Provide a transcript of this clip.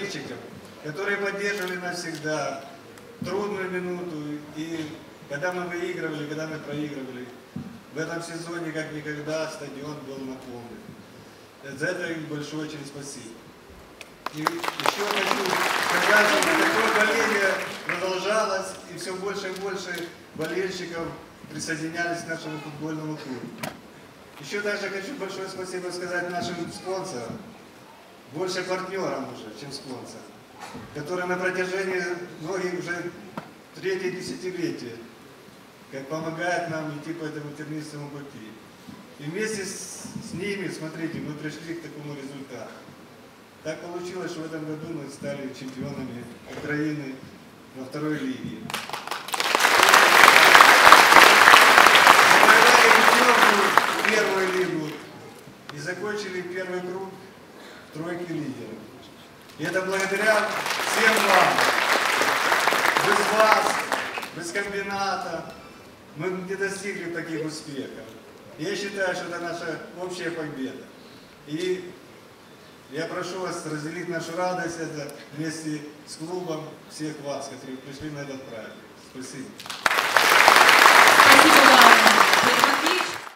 болельщиков, которые поддерживали нас всегда в трудную минуту, и когда мы выигрывали, когда мы проигрывали. В этом сезоне, как никогда, стадион был наполнен. За это им большое очень спасибо. И еще хочу сказать, что такое боление продолжалось, и все больше и больше болельщиков присоединялись к нашему футбольному клубу. Еще также хочу большое спасибо сказать нашим спонсорам, больше партнерам уже, чем спонсорам, которые на протяжении многих уже третье десятилетие как помогают нам идти по этому тернистому пути. И вместе с ними, смотрите, мы пришли к такому результату. Так получилось, что в этом году мы стали чемпионами Украины во второй лиге. Мы проиграли первую лигу и закончили первый круг в тройке лидеров. И это благодаря всем вам. Без вас, без комбината мы не достигли таких успехов. Я считаю, что это наша общая победа. И я прошу вас разделить нашу радость это вместе с клубом всех вас, которые пришли на этот праздник. Спасибо. Спасибо вам.